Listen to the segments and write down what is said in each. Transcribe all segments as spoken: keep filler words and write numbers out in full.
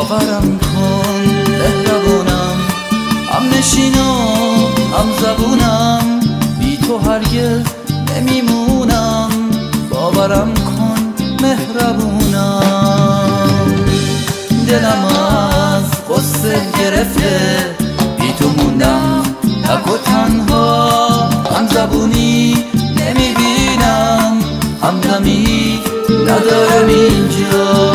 باورم کن مهربونم، هم نشینم هم زبونم، بی تو هرگز نمیمونم. باورم کن مهربونم، دلم از غصه گرفته، بی تو موندم تک و تنها. هم زبونی نمیبینم، همدمی ندارم اینجا.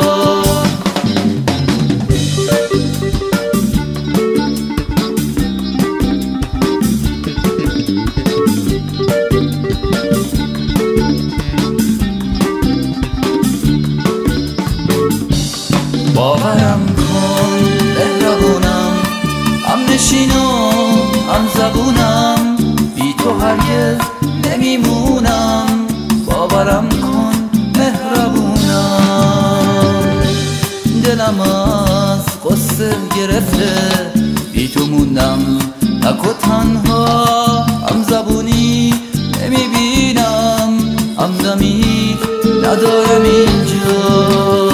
باورم کن مهربونم، هم نشینم هم زبونم، بی تو هرگز نمیمونم. باورم کن مهربونم، دلم از غصه گرفته، بی تو موندم تک و تنها. هم زبونی نمیبینم، همدمی ندارم اینجا.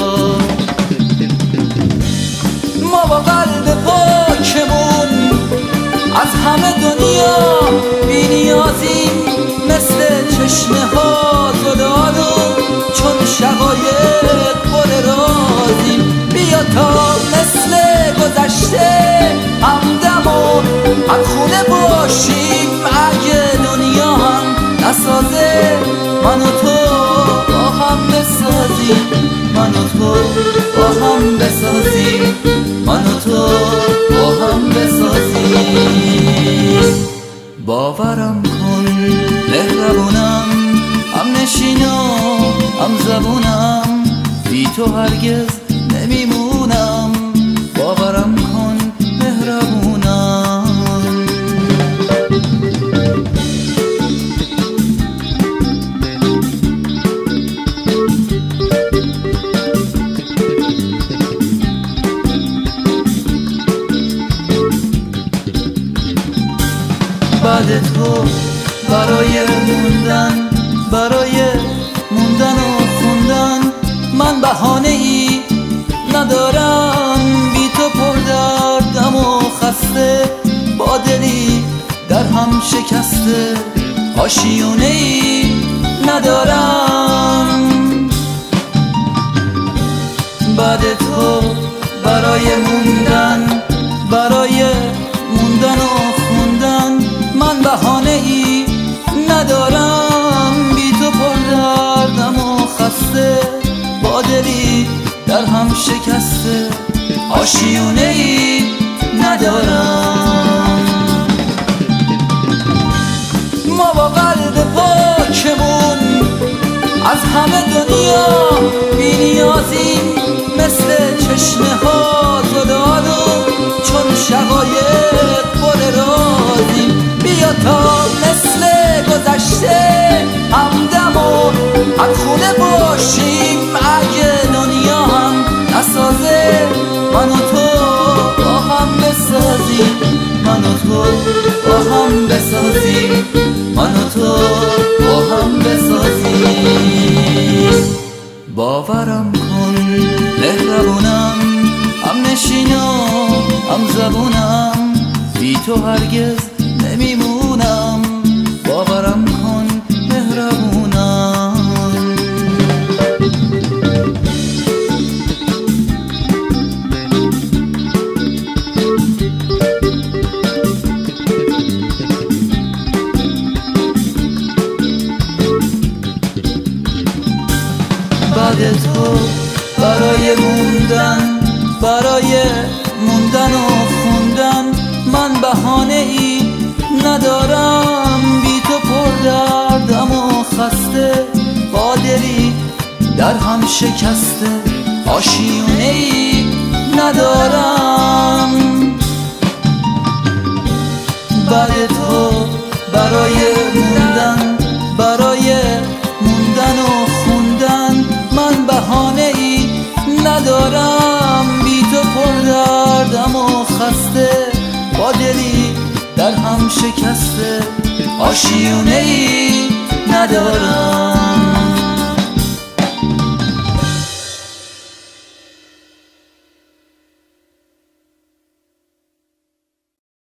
ما با قلب پاکمون از همه دنیا بی نیازیم، مثل چشمه ها زلالون، چون شقایق پر رازیم. بیا تا مثل گذشته همدم و همخونه باشیم. اگه دنیا هم نسازه، من و تو با هم بسازیم، من و تو با هم بسازیم، من و تو با هم بسازیم. باورم کن مهربونم، هم نشینم هم زبونم، بی تو هرگز نمیمونم. باورم کن مهربونم. بعد تو برای موندن، برای موندن و خوندن، من بهانه ای ندارم. بی تو پر دردم و خسته، با دلی در هم شکسته، آشیونه ای ندارم. بعد تو برای موندن، برای موندن و خوندن، من بهانه ای ندارم. بی تو پر دردم و خسته، با دلی در هم شکسته، آشیونه ای ندارم. ما با قلب پاکمون از همه دنیا بی نیازیم، مثل چشمه ها زلالون، چون شقایق پر رازیم. بیا تا مثل گذشته همدم و همخونه باشیم. اگه دنیا هم نسازه، من و تو با هم بسازیم، من و تو با هم بسازیم، من و تو با هم بسازیم. باورم کن مهربونم، هم نشینم هم زبونم، بی تو هرگز نمیمونم. باورم کن مهربونم. بعد تو برای موندن، برای موندن و خوندن، من بهانه ای ندارم. بی تو پر دردم و خسته، با دلی در هم شکسته، آشیونه ای ندارم. بعد تو برای موندن، برای موندن و خوندن، من بهانه ای ندارم. بی تو پر دردم و خسته، با دلی در هم شکسته، آشیونه ای